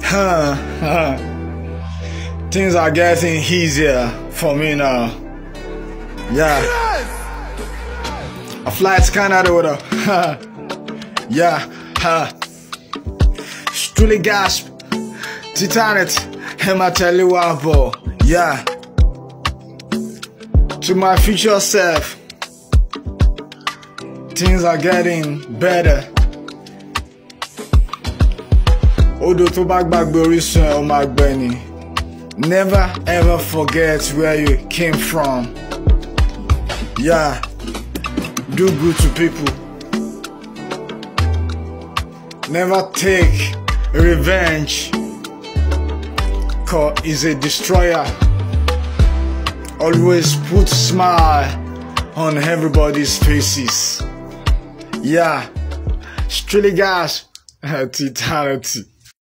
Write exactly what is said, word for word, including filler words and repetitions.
Huh, huh. Things are getting easier for me now. Yeah. A flight to Canada with a huh. Yeah, huh. StreetlyGospel. Titanet. I'ma tell you what, boy. Yeah. To my future self. Things are getting better. Odo to back back Boris or Magbeni. Never ever forget where you came from. Yeah. Do good to people. Never take revenge. Cause it's a destroyer. Always put smile on everybody's faces. Yeah. StreetlyGospel. Titanity.